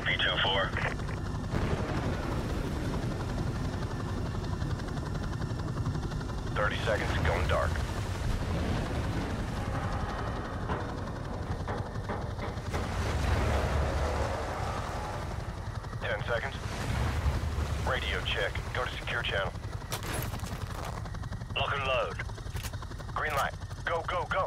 Copy 2-4. Seconds, going dark. Seconds. Radio check. Go to secure channel. Lock and load. Green light. Go, go, go.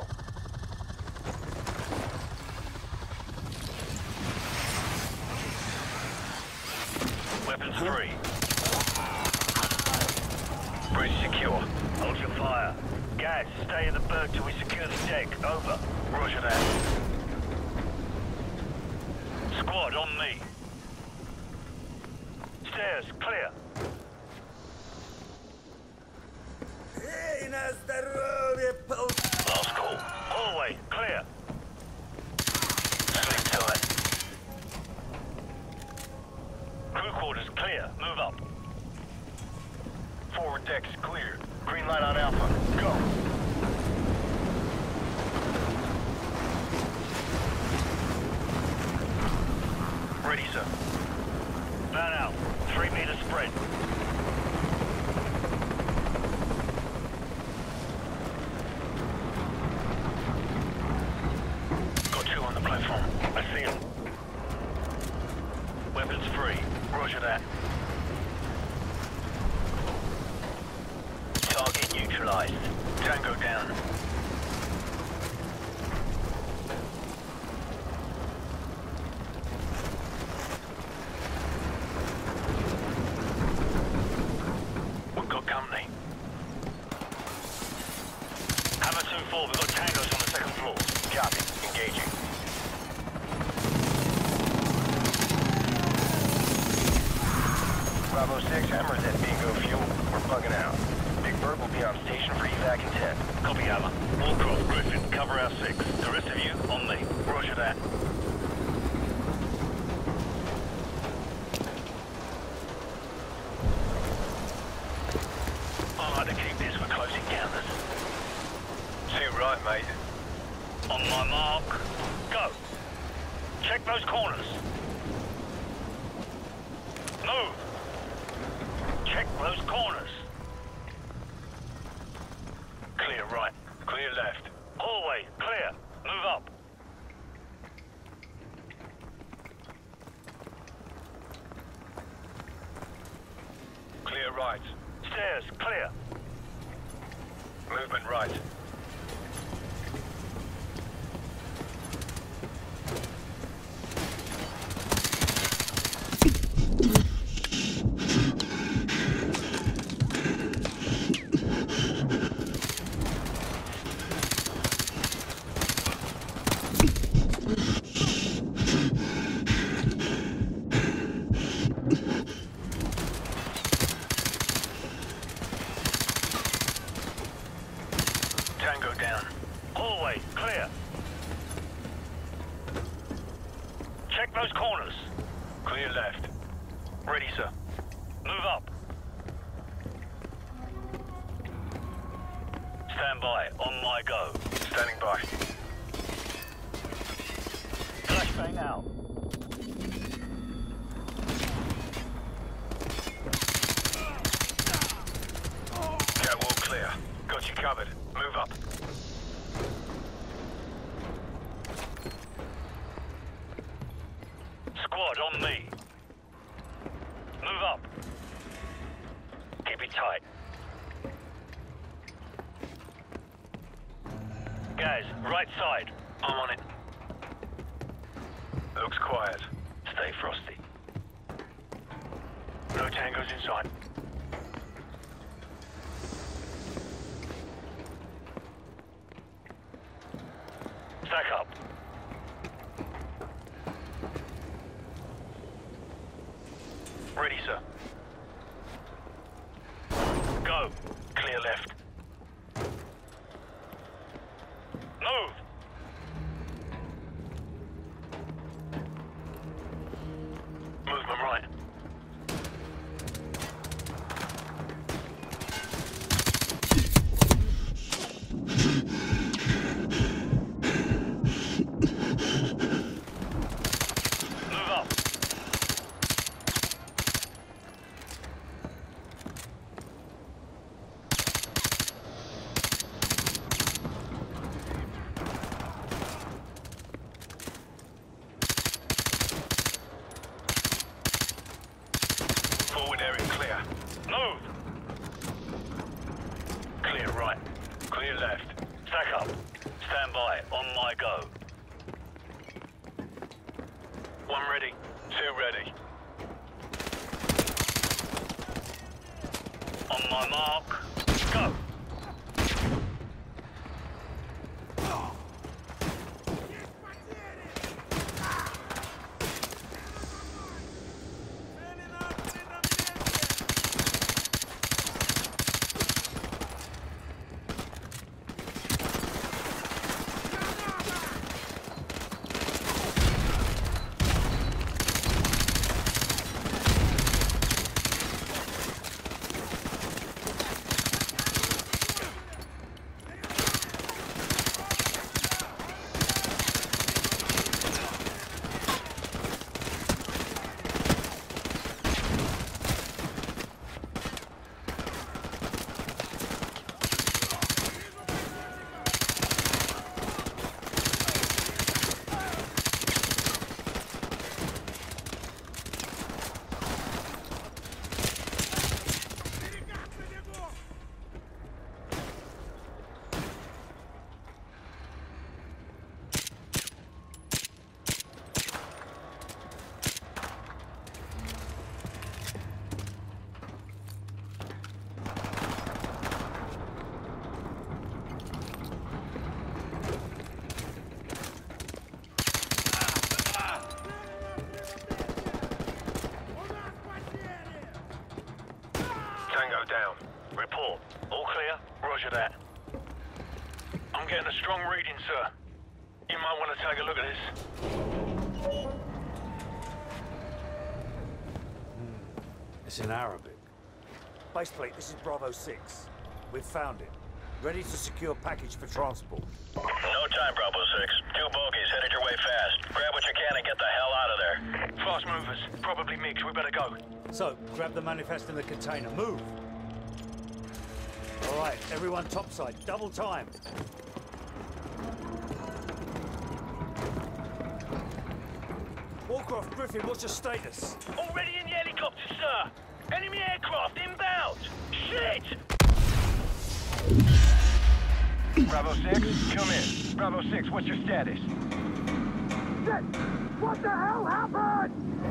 Weapons free. Bridge secure. Hold your fire. Guys, stay in the berg till we secure the deck. Over. Roger that. Squad, on me. Stairs, clear. Last call. Hallway, clear. Sleep tight. Crew quarters clear. Move up. Forward deck's clear. Green light on Alpha. Go. Ready, sir. Man out. 3 meter spread. Got 2 on the platform. I see them. Weapons free. Roger that. Target neutralized. Tango down. We've got company. Hammer 2-4, we've got tangos on the 2nd floor. Copy. Engaging. Bravo 6, Hammer's at bingo fuel. We're bugging out. Big Bird will be on station for evac in 10. Copy, Hammer. Wallcroft, Griffin, cover our 6. The rest of you, on me. Roger that. I like to keep this for close encounters. Too right, mate. On my mark, go. Check those corners. Move. Check those corners. Clear right. Clear left. Hallway, clear. Move up. Clear right. Stairs, clear. Movement right. Tango down. Hallway, clear. Check those corners. Clear left. Ready, sir. Move up. Stand by. On my go. Standing by. Flashbang out. Catwalk clear. Got you covered. Move up. Squad, on me. Move up. Keep it tight. Guys, right side. I'm on it. Looks quiet. Stay frosty. No tangos inside. Stack up. Ready, sir. Go. Clear left. Move. Movement right. Move up. One ready. Two ready. On my mark. Go. Tango down. Report. All clear? Roger that. I'm getting a strong reading, sir. You might want to take a look at this. It's in Arabic. Baseplate, this is Bravo 6. We've found it. Ready to secure package for transport. No time, Bravo 6. Two bogies headed your way fast. Grab what you can and get the hell out of there. Fast movers. Probably mixed. We better go. So, grab the manifest in the container. Move! All right, everyone topside. Double time. Warcraft, Griffin, what's your status? Already in the helicopter, sir. Enemy aircraft inbound. Shit! Bravo 6, come in. Bravo 6, what's your status? Shit! What the hell happened?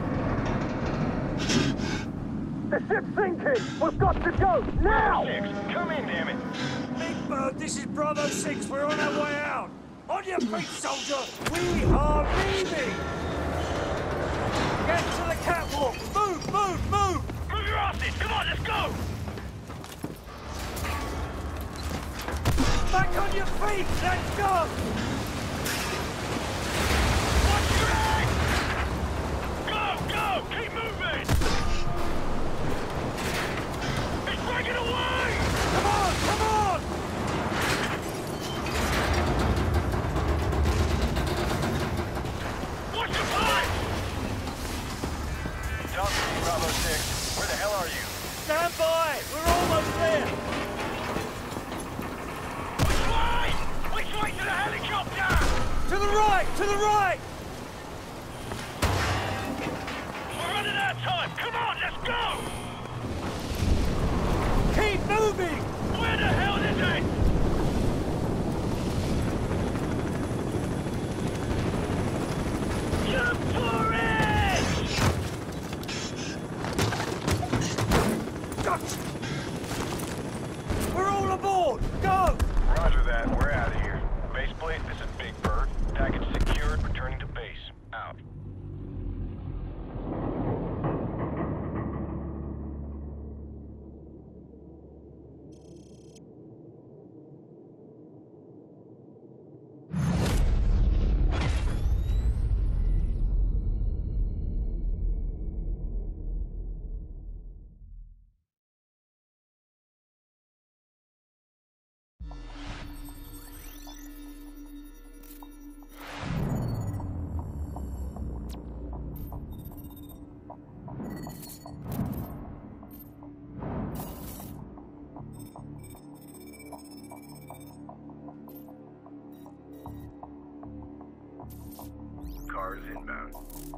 The ship's sinking! We've got to go, now! Bravo 6, come in, damn it! Big Bird, this is Bravo 6. We're on our way out. On your feet, soldier. We are leaving. Get to the catwalk. Move, move, move. Move your asses. Come on, let's go. Back on your feet. Let's go. Watch your head. Go, go. Keep moving. It's breaking away. Come on, come on. Watch the pipe. Talk to me, Bravo 6. Where the hell are you? Stand by. We're almost there. Which way to the helicopter? To the right, to the right. We're running out of time. Come on, let's go. Keep moving. Where the hell is it? Jump for it! Gotcha. We're all aboard. Go. Roger that, we're out of here. Baseplate, this is Big Bird. Package secured, returning to base. Out. Cars inbound.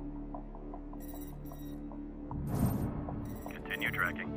Continue tracking.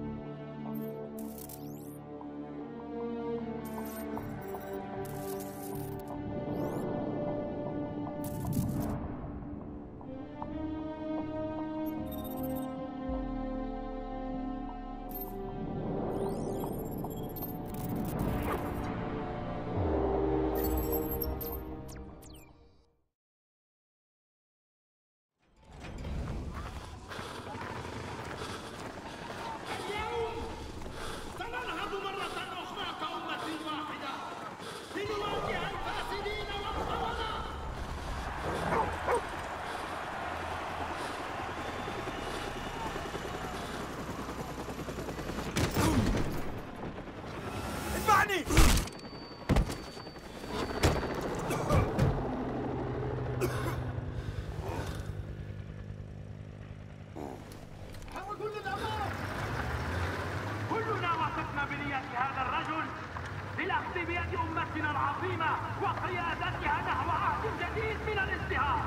بنية هذا الرجل للأخذ بيد أمتنا العظيمة وقيادتها نحو عهد جديد من الازدهار.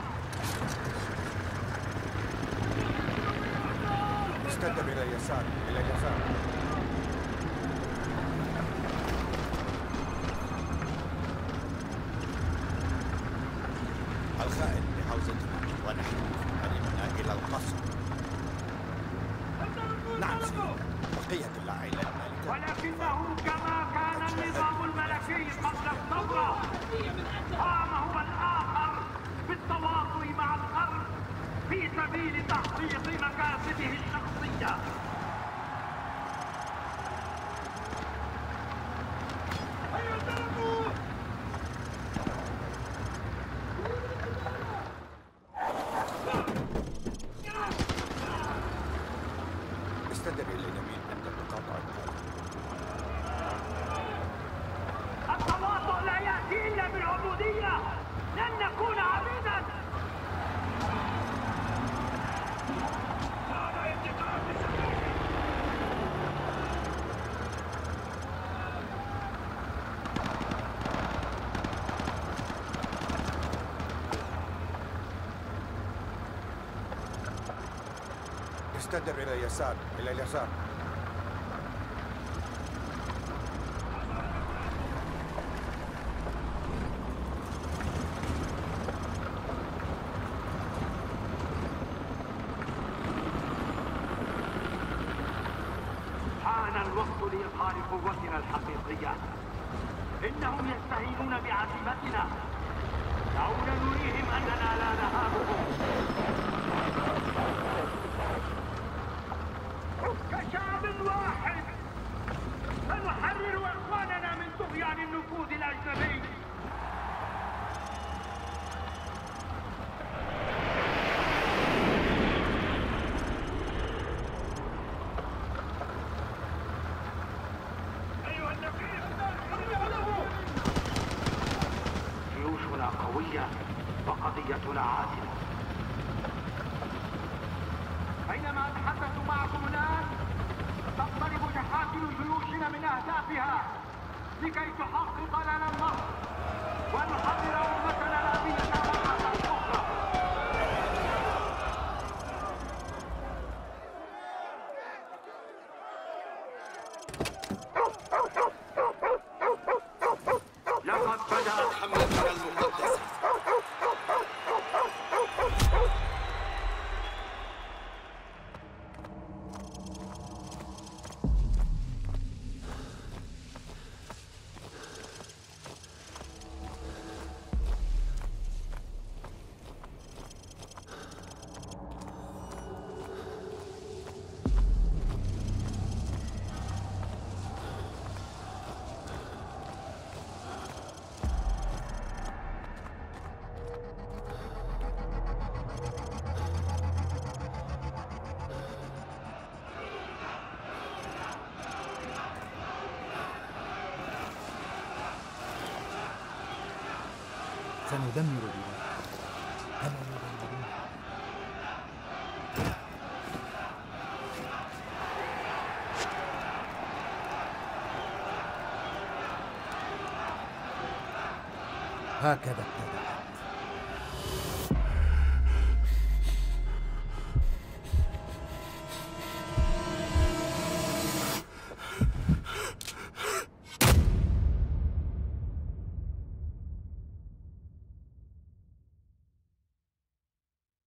استقدم إلى اليسار، إلى اليسار. الخائن بحوزتنا ونحن قريبنا إلى القصر. نعم سيدي، بقية العائلة المالكة. ولكنه كما كان النظام الملكي قبل الثورة قام هو الآخر بالتواطؤ مع الغرب في سبيل تحقيق مكاسبه الشخصية. استدر إلى اليمين عند المقاطعة. التواطؤ لا يأتي إلا بالعبودية، لن نكون عبيدا. استدر إلى اليسار، إلى اليسار. حان الوقت لإظهار قوتنا الحقيقية. إنهم يستهينون بعزيمتنا. دعونا نريهم أننا لا نهابهم. كشعب واحد سنحرر إخواننا من طغيان النفوذ الأجنبي. جيوشنا قوية وقضيتنا عادلة. بينما أتحدث معكم الآن تقترب شحاتل جيوشنا من أهدافها لكي تحقق لنا النصر ونحرر أمتنا الأبية مرة أخرى. لقد بدأت حملتنا المقدسة. سندمر الوطن كما يدمرون. هكذا ابتدأ.